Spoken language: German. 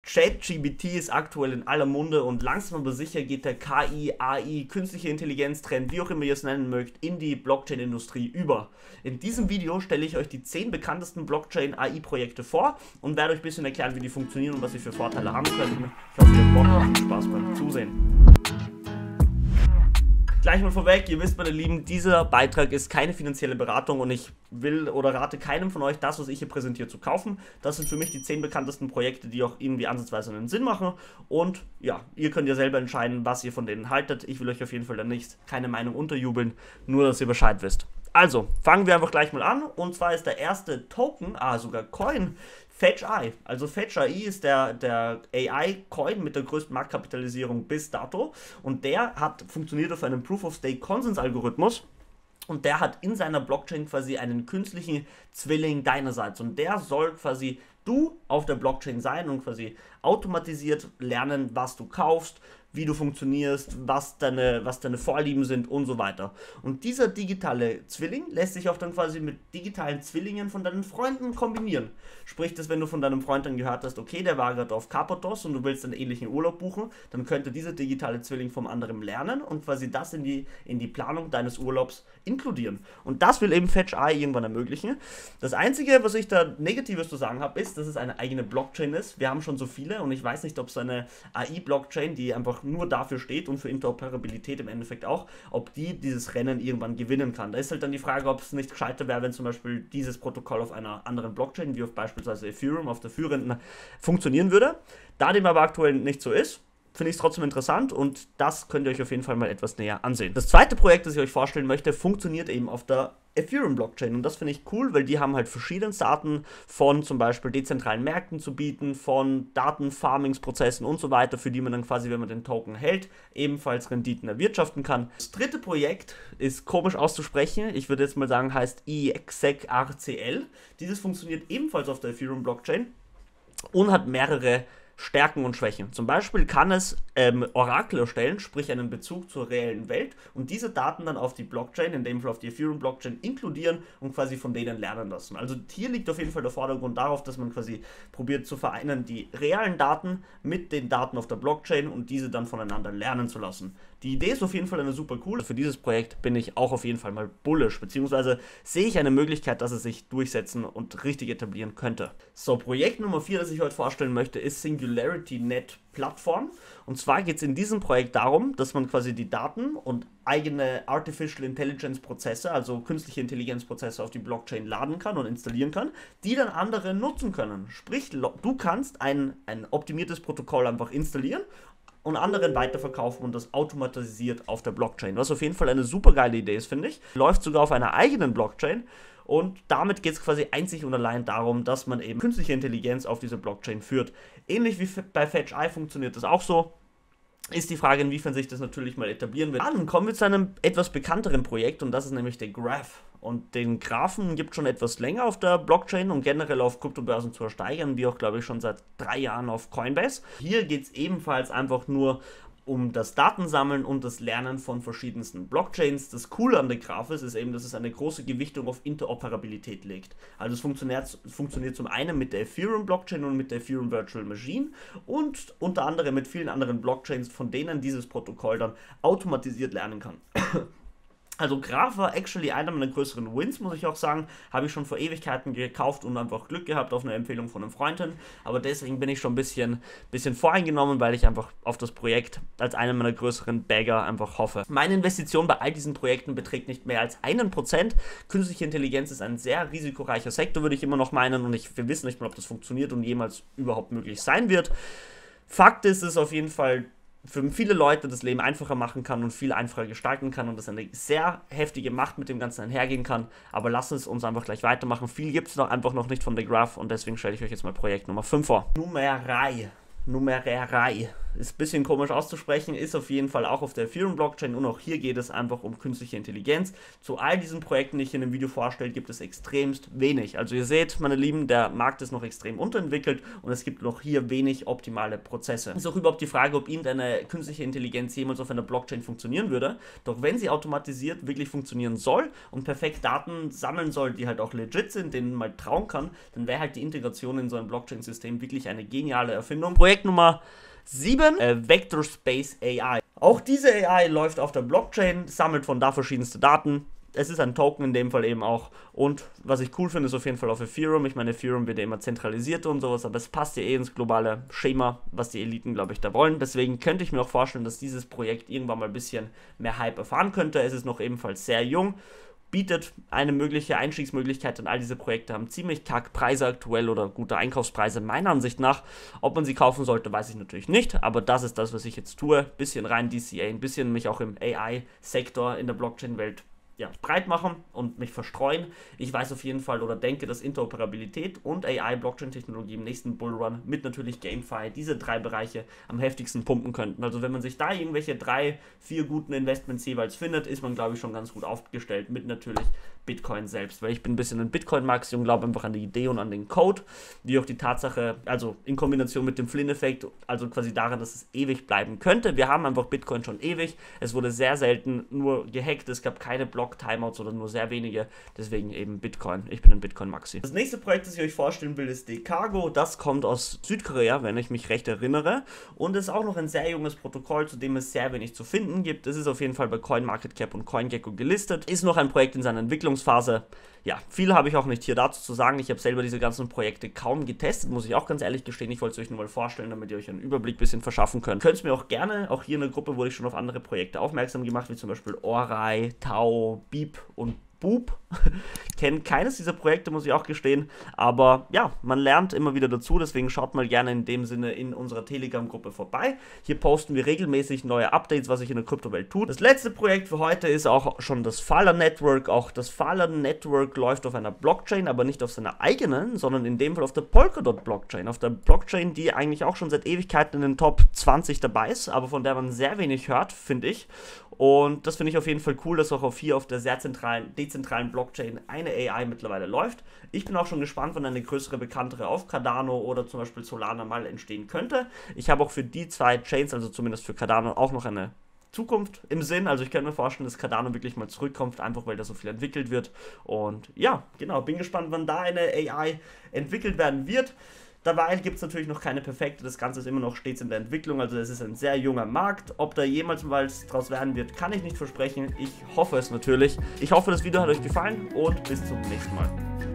ChatGPT ist aktuell in aller Munde und langsam aber sicher geht der KI, AI, künstliche Intelligenz-Trend, wie auch immer ihr es nennen mögt, in die Blockchain-Industrie über. In diesem Video stelle ich euch die 10 bekanntesten Blockchain-AI-Projekte vor und werde euch ein bisschen erklären, wie die funktionieren und was sie für Vorteile haben könnten. Ich hoffe, ihr habt Bock und viel Spaß beim Zusehen. Gleich mal vorweg, ihr wisst, meine Lieben, dieser Beitrag ist keine finanzielle Beratung und ich will oder rate keinem von euch, das, was ich hier präsentiere, zu kaufen. Das sind für mich die 10 bekanntesten Projekte, die auch irgendwie ansatzweise einen Sinn machen und ja, ihr könnt ja selber entscheiden, was ihr von denen haltet. Ich will euch auf jeden Fall dann nicht keine Meinung unterjubeln, nur dass ihr Bescheid wisst. Also, fangen wir einfach gleich mal an und zwar ist der erste Token, sogar Coin, FetchEye. Also FetchEye ist der AI-Coin mit der größten Marktkapitalisierung bis dato und der funktioniert auf einem Proof-of-Stake-Konsens-Algorithmus und der hat in seiner Blockchain quasi einen künstlichen Zwilling deinerseits und der soll quasi du auf der Blockchain sein und quasi automatisiert lernen, was du kaufst, wie du funktionierst, was deine Vorlieben sind und so weiter. Und dieser digitale Zwilling lässt sich auch dann quasi mit digitalen Zwillingen von deinen Freunden kombinieren. Sprich, dass wenn du von deinem Freund dann gehört hast, okay, der war gerade auf Karpathos und du willst einen ähnlichen Urlaub buchen, dann könnte dieser digitale Zwilling vom anderen lernen und quasi das in die Planung deines Urlaubs inkludieren. Und das will eben FetchEye irgendwann ermöglichen. Das Einzige, was ich da Negatives zu sagen habe, ist, dass es eine eigene Blockchain ist. Wir haben schon so viele und ich weiß nicht, ob so eine AI-Blockchain, die einfach nur dafür steht und für Interoperabilität im Endeffekt auch, ob die dieses Rennen irgendwann gewinnen kann. Da ist halt dann die Frage, ob es nicht gescheiter wäre, wenn zum Beispiel dieses Protokoll auf einer anderen Blockchain, wie auf beispielsweise Ethereum, auf der führenden, funktionieren würde. Da dem aber aktuell nicht so ist, finde ich es trotzdem interessant und das könnt ihr euch auf jeden Fall mal etwas näher ansehen. Das zweite Projekt, das ich euch vorstellen möchte, funktioniert eben auf der Ethereum-Blockchain und das finde ich cool, weil die haben halt verschiedenste Arten von zum Beispiel dezentralen Märkten zu bieten, von Datenfarmingsprozessen und so weiter, für die man dann quasi, wenn man den Token hält, ebenfalls Renditen erwirtschaften kann. Das dritte Projekt ist komisch auszusprechen, ich würde jetzt mal sagen, heißt EXEC-RCL. Dieses funktioniert ebenfalls auf der Ethereum-Blockchain und hat mehrere Stärken und Schwächen. Zum Beispiel kann es Orakel erstellen, sprich einen Bezug zur reellen Welt und diese Daten dann auf die Blockchain, in dem Fall auf die Ethereum-Blockchain, inkludieren und quasi von denen lernen lassen. Also hier liegt auf jeden Fall der Vordergrund darauf, dass man quasi probiert zu vereinen, die realen Daten mit den Daten auf der Blockchain und diese dann voneinander lernen zu lassen. Die Idee ist auf jeden Fall eine super cool. Für dieses Projekt bin ich auch auf jeden Fall mal bullish, beziehungsweise sehe ich eine Möglichkeit, dass es sich durchsetzen und richtig etablieren könnte. So, Projekt Nummer 4, das ich heute vorstellen möchte, ist SingularityNet Plattform. Und zwar geht es in diesem Projekt darum, dass man quasi die Daten und eigene Artificial Intelligence Prozesse, also künstliche Intelligenzprozesse auf die Blockchain laden kann und installieren kann, die dann andere nutzen können. Sprich, du kannst ein optimiertes Protokoll einfach installieren und anderen weiterverkaufen und das automatisiert auf der Blockchain. Was auf jeden Fall eine super geile Idee ist, finde ich. Läuft sogar auf einer eigenen Blockchain und damit geht es quasi einzig und allein darum, dass man eben künstliche Intelligenz auf diese Blockchain führt. Ähnlich wie bei FetchEye funktioniert das auch so. Ist die Frage, inwiefern sich das natürlich mal etablieren wird. Dann kommen wir zu einem etwas bekannteren Projekt und das ist nämlich der Graph. Und den Graphen gibt es schon etwas länger auf der Blockchain und generell auf Kryptobörsen zu ersteigern, wie auch, glaube ich, schon seit 3 Jahren auf Coinbase. Hier geht es ebenfalls einfach nur um das Datensammeln und das Lernen von verschiedensten Blockchains. Das Coole an der Graph ist eben, dass es eine große Gewichtung auf Interoperabilität legt. Also es funktioniert zum einen mit der Ethereum-Blockchain und mit der Ethereum Virtual Machine und unter anderem mit vielen anderen Blockchains, von denen dieses Protokoll dann automatisiert lernen kann. Also Graph war actually einer meiner größeren Wins, muss ich auch sagen. Habe ich schon vor Ewigkeiten gekauft und einfach Glück gehabt auf eine Empfehlung von einem Freund hin. Aber deswegen bin ich schon ein bisschen voreingenommen, weil ich einfach auf das Projekt als einen meiner größeren Bagger einfach hoffe. Meine Investition bei all diesen Projekten beträgt nicht mehr als 1%. Künstliche Intelligenz ist ein sehr risikoreicher Sektor, würde ich immer noch meinen. Und wir wissen nicht mal, ob das funktioniert und jemals überhaupt möglich sein wird. Fakt ist es auf jeden Fall, für viele Leute das Leben einfacher machen kann und viel einfacher gestalten kann und das eine sehr heftige Macht mit dem Ganzen einhergehen kann. Aber lasst es uns einfach gleich weitermachen. Viel gibt es einfach noch nicht von der Graph und deswegen stelle ich euch jetzt mal Projekt Nummer 5 vor. Numerai ist ein bisschen komisch auszusprechen, ist auf jeden Fall auch auf der Ethereum-Blockchain und auch hier geht es einfach um künstliche Intelligenz. Zu all diesen Projekten, die ich in dem Video vorstelle, gibt es extremst wenig. Also ihr seht, meine Lieben, der Markt ist noch extrem unterentwickelt und es gibt noch hier wenig optimale Prozesse. Es ist auch überhaupt die Frage, ob irgendeine künstliche Intelligenz jemals auf einer Blockchain funktionieren würde. Doch wenn sie automatisiert wirklich funktionieren soll und perfekt Daten sammeln soll, die halt auch legit sind, denen man mal trauen kann, dann wäre halt die Integration in so ein Blockchain-System wirklich eine geniale Erfindung. Projekt Nummer 7, Vector Space AI. Auch diese AI läuft auf der Blockchain, sammelt von da verschiedenste Daten. Es ist ein Token in dem Fall eben auch. Und was ich cool finde, ist auf jeden Fall auf Ethereum. Ich meine, Ethereum wird ja immer zentralisiert und sowas, aber es passt ja eh ins globale Schema, was die Eliten, glaube ich, da wollen. Deswegen könnte ich mir auch vorstellen, dass dieses Projekt irgendwann mal ein bisschen mehr Hype erfahren könnte. Es ist noch ebenfalls sehr jung, bietet eine mögliche Einstiegsmöglichkeit, denn all diese Projekte haben ziemlich kack Preise aktuell oder gute Einkaufspreise meiner Ansicht nach. Ob man sie kaufen sollte, weiß ich natürlich nicht, aber das ist das, was ich jetzt tue. Bisschen rein DCA, ein bisschen mich auch im AI-Sektor in der Blockchain-Welt breit machen und mich verstreuen. Ich weiß auf jeden Fall oder denke, dass Interoperabilität und AI-Blockchain-Technologie im nächsten Bullrun mit natürlich GameFi diese 3 Bereiche am heftigsten pumpen könnten. Also wenn man sich da irgendwelche 3, 4 guten Investments jeweils findet, ist man, glaube ich, schon ganz gut aufgestellt mit natürlich Bitcoin selbst, weil ich bin ein bisschen ein Bitcoin-Max und glaube einfach an die Idee und an den Code, wie auch die Tatsache, also in Kombination mit dem Flynn-Effekt, also quasi daran, dass es ewig bleiben könnte. Wir haben einfach Bitcoin schon ewig, es wurde sehr selten nur gehackt, es gab keine Block-Timeouts oder nur sehr wenige, deswegen eben Bitcoin. Ich bin ein Bitcoin-Maxi. Das nächste Projekt, das ich euch vorstellen will, ist Decargo. Das kommt aus Südkorea, wenn ich mich recht erinnere, und ist auch noch ein sehr junges Protokoll, zu dem es sehr wenig zu finden gibt. Es ist auf jeden Fall bei CoinMarketCap und CoinGecko gelistet, ist noch ein Projekt in seiner Entwicklungsphase. Ja, viel habe ich auch nicht hier dazu zu sagen. Ich habe selber diese ganzen Projekte kaum getestet, muss ich auch ganz ehrlich gestehen. Ich wollte es euch nur mal vorstellen, damit ihr euch einen Überblick ein bisschen verschaffen könnt. Könnt es mir auch gerne, auch hier in der Gruppe wurde ich schon auf andere Projekte aufmerksam gemacht, wie zum Beispiel Orai, Tau, Beep und Boop. Kenne keines dieser Projekte, muss ich auch gestehen, aber ja, man lernt immer wieder dazu, deswegen schaut mal gerne in dem Sinne in unserer Telegram-Gruppe vorbei. Hier posten wir regelmäßig neue Updates, was sich in der Kryptowelt tut. Das letzte Projekt für heute ist auch schon das Phala Network. Auch das Phala Network läuft auf einer Blockchain, aber nicht auf seiner eigenen, sondern in dem Fall auf der Polkadot Blockchain. Auf der Blockchain, die eigentlich auch schon seit Ewigkeiten in den Top 20 dabei ist, aber von der man sehr wenig hört, finde ich. Und das finde ich auf jeden Fall cool, dass auch auf der sehr dezentralen Blockchain eine AI mittlerweile läuft. Ich bin auch schon gespannt, wann eine größere, bekanntere auf Cardano oder zum Beispiel Solana mal entstehen könnte. Ich habe auch für die 2 Chains, also zumindest für Cardano, auch noch eine Zukunft im Sinn. Also ich könnte mir vorstellen, dass Cardano wirklich mal zurückkommt, einfach weil da so viel entwickelt wird. Und ja, genau, bin gespannt, wann da eine AI entwickelt werden wird. Dabei gibt es natürlich noch keine perfekte, das Ganze ist immer noch stets in der Entwicklung, also es ist ein sehr junger Markt. Ob da jemals mal was draus werden wird, kann ich nicht versprechen. Ich hoffe es natürlich. Ich hoffe, das Video hat euch gefallen und bis zum nächsten Mal.